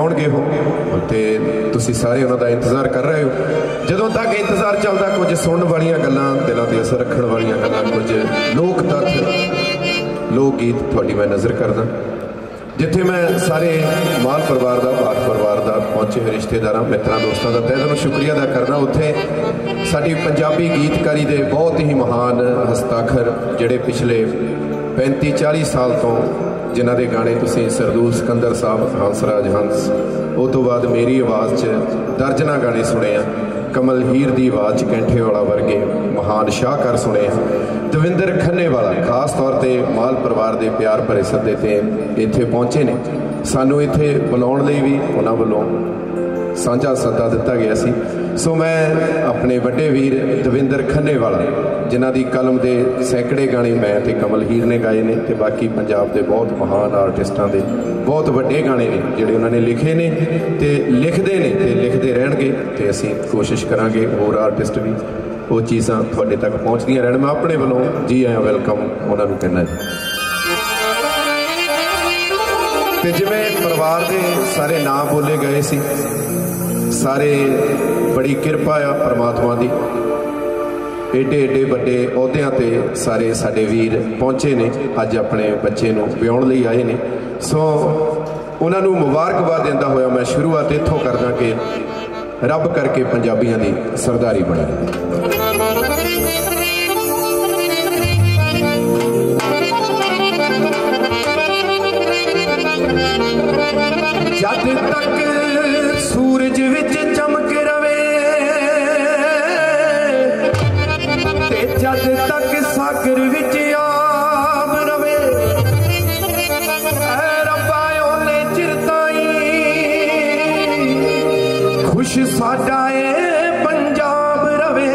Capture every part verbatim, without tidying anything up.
आउणगे हो ते तुसीं सारे उन्हां दा इंतज़ार कर रहे हो। जदों तक इंतज़ार चलदा कुछ सुणन वालियां गल्लां, दिलां ते असर रखण वालियां गल्लां, कुछ लोक तत्थ लोक गीत तुहाडी मैं नज़र करदा। जिथे मैं सारे माल परिवार का, भाट परिवार का, पहुंचे हुए रिश्तेदार, मित्रों, दोस्तों का तहे दिलों शुक्रिया अदा करना। उत्थे साडी पंजाबी गीतकारी के बहुत ही महान हस्ताक्षर जिहड़े पिछले पैंती चाली साल तो जिन्हां दे गाने तुसीं सरदूल सिकंदर साहब, हंसराज हंस, उस तो बाद मेरी आवाज़ च दर्जना गाने सुने आ, कमल हीर की आवाज़ कैंठे वाला वर्गे महान शाहकार सुने, दविंदर खन्ने वाला खास तौर पर माल परिवार के प्यार भरे सदे ते इत्थे पहुँचे ने। सानू इत्थे बुलाउण लई भी उन्हां वल्लों साझा सद्दा दिता गया सी। सो मैं अपने वड्डे वीर दविंदर खन्ने वाला जिन्हां दी कलम के सैकड़े गाने मैं ते कमल हीर ने गाए ने, ते बाकी पंजाब के बहुत महान आर्टिस्टां दे बहुत वड्डे गाने ने जिहड़े उन्होंने लिखे ने ते लिखते ने ते लिखते रहणगे, ते असीं कोशिश करांगे होर आर्टिस्ट भी वो चीज़ां तुहाडे तक पहुँचदियां रहण। मैं अपने वालों जी आया वेलकम उन्हां नूं कहना जी। ते जिवें परिवार के सारे नाम बोले गए सी, सारे बड़ी किरपा आ परमात्मा की, एडे एडे वड्डे अहुदियां ते सारे साडे वीर पहुँचे ने, अज अपने बच्चे नूं विआउण लई आए ने। सो उन्हां नूं मुबारकबाद दिंदा होया मैं शुरुआत इत्थों करदा कि रब करके पंजाबियां दी सरदारी बने। जद तक सूरज विच चमक रवे ते जद तक सागर विच आब रवे, ऐ रब्बा ओले चिर ताईं खुश साडा ए पंजाब रवे।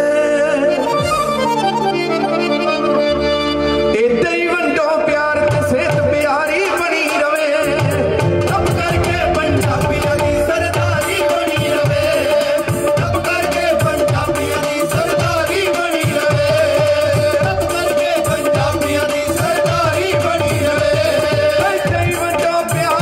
इदां ही वंडो प्यार ते सेहत प्यारी बनी रवे, रब करके पंजाबियां दी सरदारी बनी रवे, रब करके पंजाबियां दी सरदारी बनी रवे, रब करके पंजाबियां दी सरदारी बनी रवे। इदां ही वंडो प्यार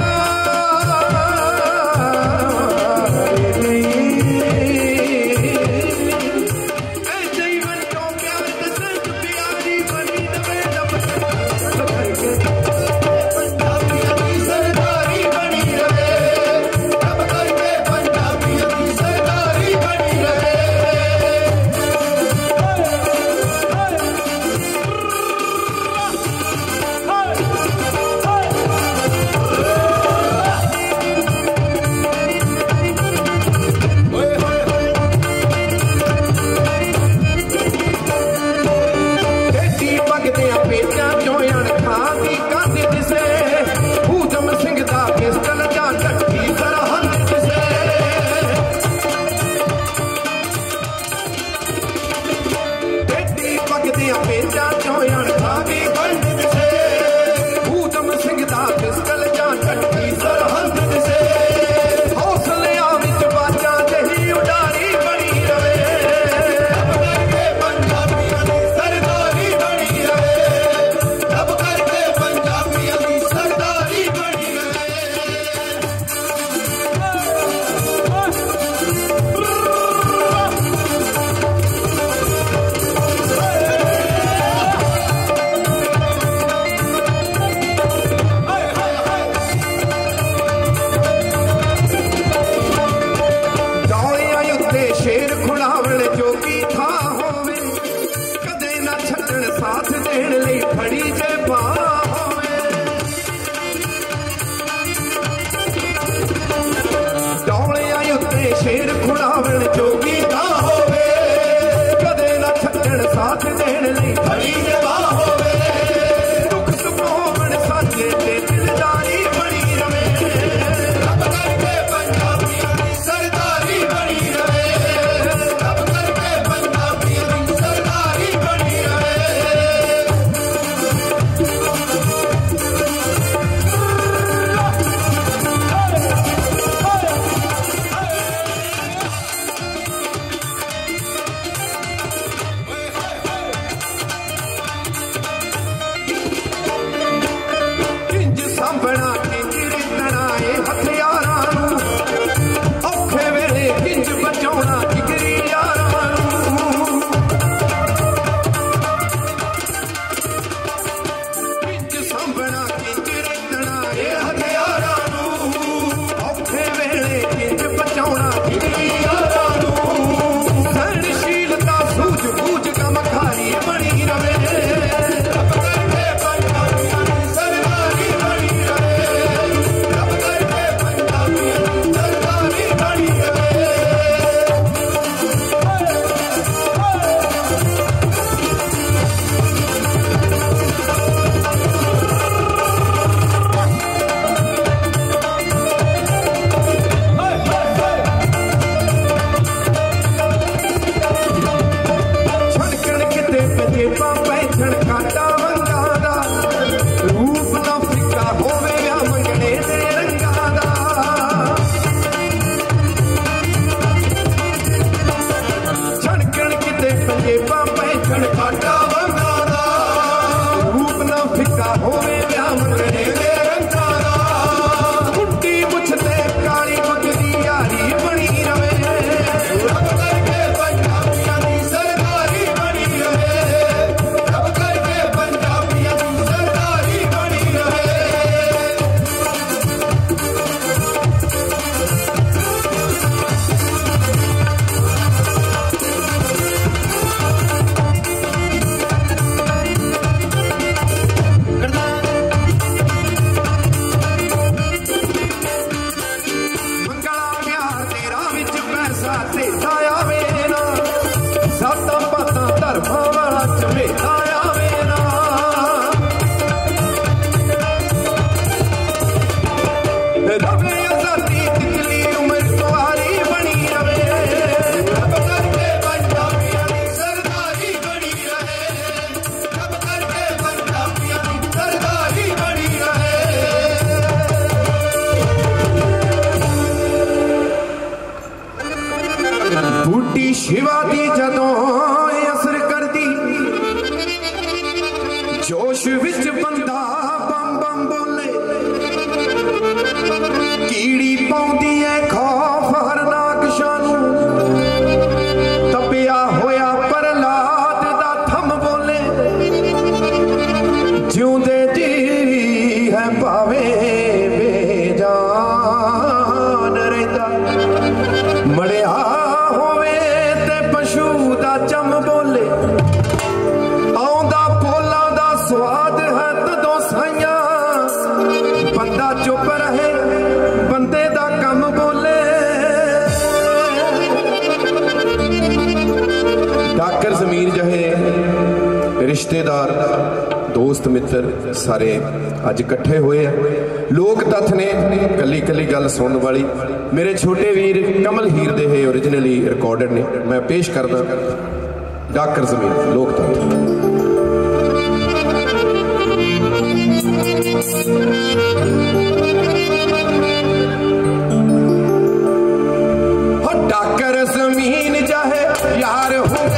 सांभना इंज रितना ए हथियारां दी जदों असर करदी जोश विच बंदा बम बम बोले कीड़ी पाउंदी है खौफ हर नाकशां नूं तपिया होया प्रहलाद दा थम बोले जिउंदे जी है भावे बेजान रहिंदा मड़िया होवे ते पशु दा चम बोले आउंदा पोला दा स्वाद है तदों साइयां बंदा चुप रहे बंदे दा कम बोले डाकर जमीर जहे रिश्तेदार दोस्त मित्र सारे अज इकट्ठे हुए हैं लोक तत्थ ने कली कली गल सुनने वाली मेरे छोटे वीर कमल हीर दे है ओरिजिनली रिकॉर्डेड ने मैं पेश करदा डाकर जमीर लोक तत्थ डाकर जमीन चाहे यार हुए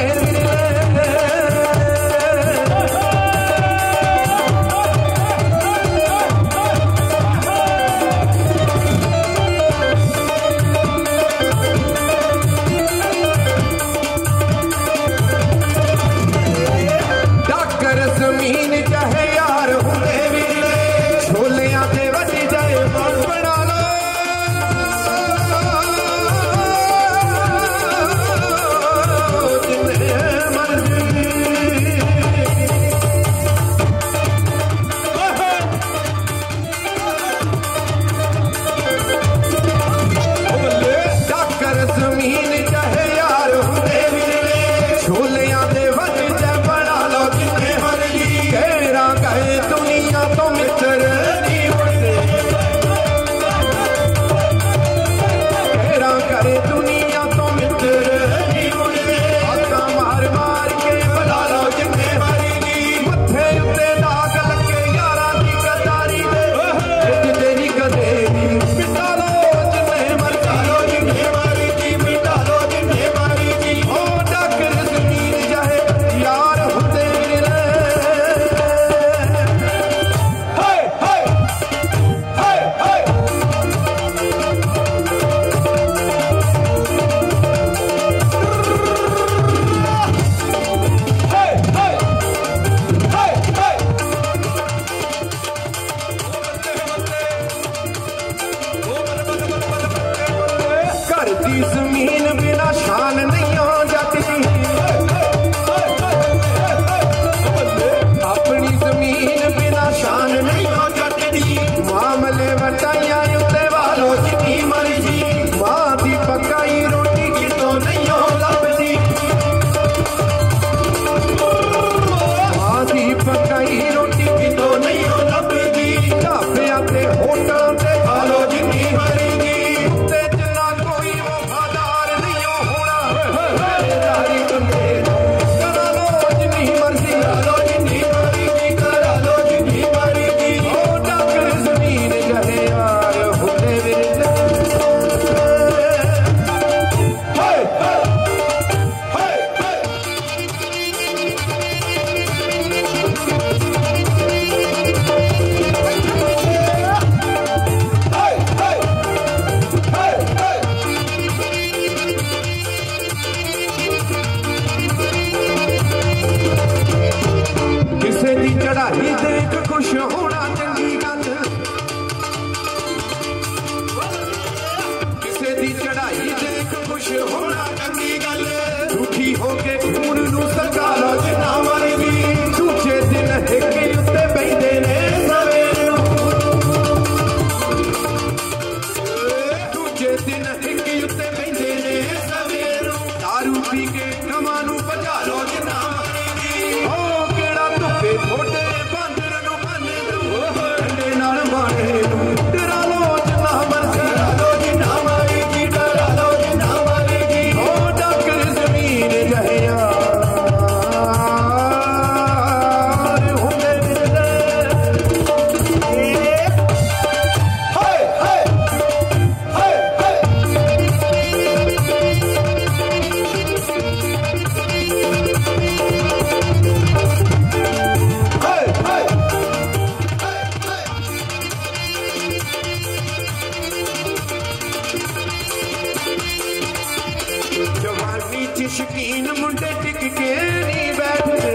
मुंडे टिक के नहीं बैठते,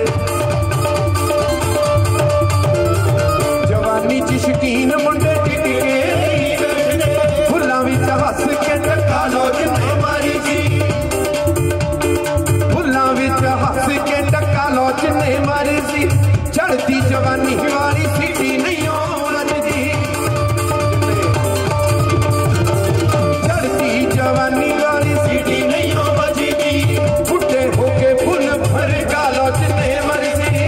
जवानी च शकीन मुंडे टिक के नहीं बैठते, फुल्लां विच हस के टका लो जिन्ने मारी जी, फुल्लां विच हस के टका लो जिन्ने मारी जी, चढ़ती जवानी वाली सीटी नहीं हो रजदी, चढ़ती जवानी वाली सीटी नहीं हो बजदी, बुढ़े होके फुल भर गालो जिन्ने मर्जी,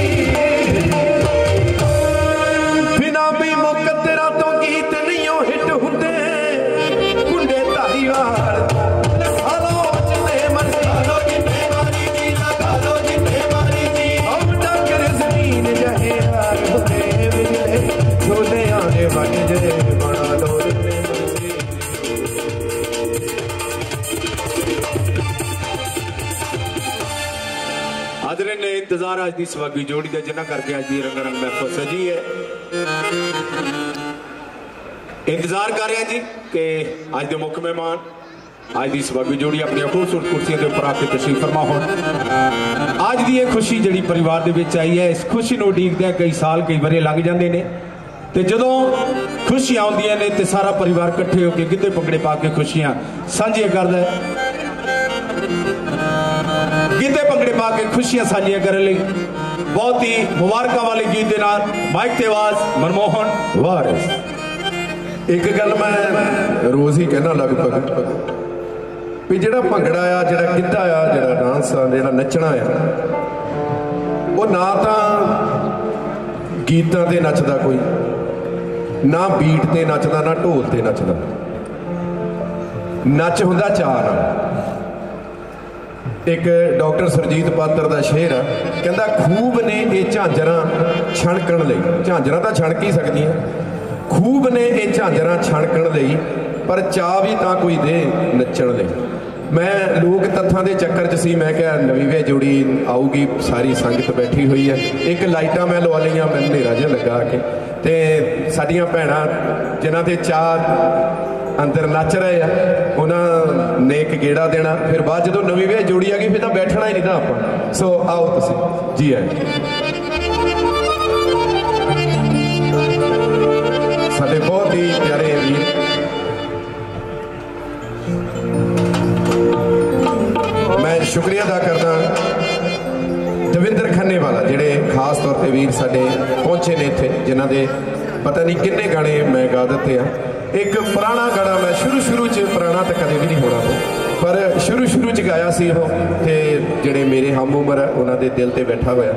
बिना भी मुकद्दरा तो गीत नहीं हो हिट होंदे, कुंडे धारीवाल लखा लो जिन्ने मर्जी, लो जिन्ने मारी जी, लखा लो जिन्ने मारी जी, हम डंगर जमीन जहे हार होते बिजले, छोले आने बन जे बना लो जिन्ने मर्जी। हाज़रीन ने इंतजार अज की सवागी जोड़ी का जिन्ना करके अज की रंग रंग महफिल सजी है। इंतजार कर रहे हैं जी कि अज के मुख्य मेहमान अज की सवागी जोड़ी अपनी खूबसूरत कुर्सियों के उपर आके तशरीफ फरमा हो। अज की यह खुशी जी परिवार के विच आई है, इस खुशी को उडीकदे कई साल कई वरे लग जाते हैं, तो जदों खुशियां आउंदियां ने तो सारा परिवार इकट्ठे होकर गिद्धे भंगड़े पा के खुशियां साझियां करदा है, गिद्धे भंगड़े पा के खुशियां साझियां करने लई बहुत ही मुबारक वाले गीत के नाल माइक ते आवाज मनमोहन वारिस। एक गल मैं रोज ही कहना लगभग भी जिहड़ा भंगड़ा आ, जिहड़ा गिद्धा आ, जिहड़ा डांस आ, जिहड़ा नचना आ, वो ना तां गीतां ते नचदा कोई, ना बीट ते नचदा, ना ढोल ते नचदा, नच हुंदा चाह नाल। एक डॉक्टर सुरजीत पात्र का शेर आ, कहंदा खूब ने ये झांजरां छणकण लई, झांजरां तां छणक ही सकदियां, खूब ने ये झांजरां छणकण लई, पर चाह भी तां कोई दे नचण लई। मैं लोक तत्थां दे चक्कर च सी, मैं क्या नवीं वे जोड़ी आऊगी, सारी संगत बैठी हुई है, एक लाइटां मैं लवा लईआं, मैं हनेरा जिहा लगा के, ते साडीआं भैणां जिन्हां दे चाह अंदर नच रहे हैं उन्होंने एक गेड़ा देना, फिर बाद जो नवी वे जोड़ी आ गई फिर तो बैठना ही नहीं था आप। सो आओ तुसी जी आए साडे बहुत ही प्यारे वीर, मैं शुक्रिया अदा करदा दविंदर खन्ने वाला जिहड़े खास तौर पर वीर साडे पहुंचे ने इत्थे, जिन्हां दे पता नहीं किन्ने गाने मैं गा दिते आ। एक पुराना गाना मैं शुरू शुरू च, पुराना तो कदे भी नहीं होना हो, पर शुरू शुरू च गाया सी वो, ते जिहड़े मेरे हम उम्र है उन्हां दे दिल ते बैठा होया।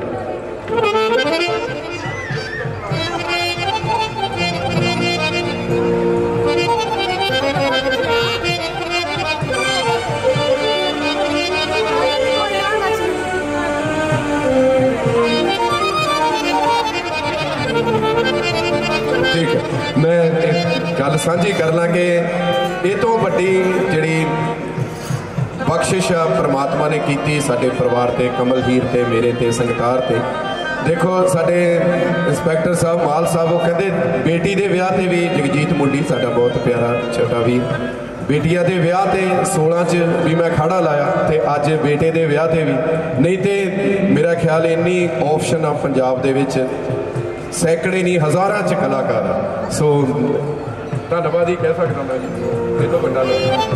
ठीक है, मैं एक गल साझी कर ला कि ये तो वड्डी जिहड़ी बख्शिश आ परमात्मा ने की साडे परिवार ते, कमल हीर ते, मेरे ते, संगतार ते। देखो साडे इंस्पैक्टर साहब माल साहब वो कहते बेटी दे विआह ते भी जगजीत मुंडी साडा बहुत प्यारा छोटा वीर, बेटिया दे विआह ते सोलह च भी मैं खाड़ा लाया, ते अज बेटे दे विआह ते भी, नहीं तो मेरा ख्याल इन्नी ऑप्शन आ पंजाब दे विच सैकड़े नहीं हज़ारां च कलाकार आ। सो धन्नवाद ही कह सकता मैं जी, ये तो बड़ा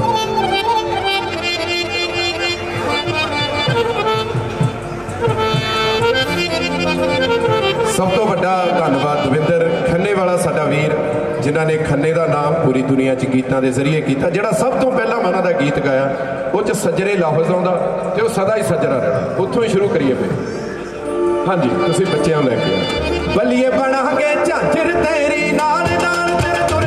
सब तो बड़ा धन्नवाद दविंदर खन्ने वाला साडा वीर, जिन्हों ने खन्ने का नाम पूरी दुनिया च गीतों के जरिए किया, जिहड़ा सब तो पहला मैं उन्होंने गीत गाया वो च सजरे लफ्ज़ आउंदा ते वो सदा ही सजरा रहना, उत्थों ही शुरू करिए फिर। हाँ जी तुसीं बच्चों लैके बलिए बना के झांझर तेरी नाल नाल तेरे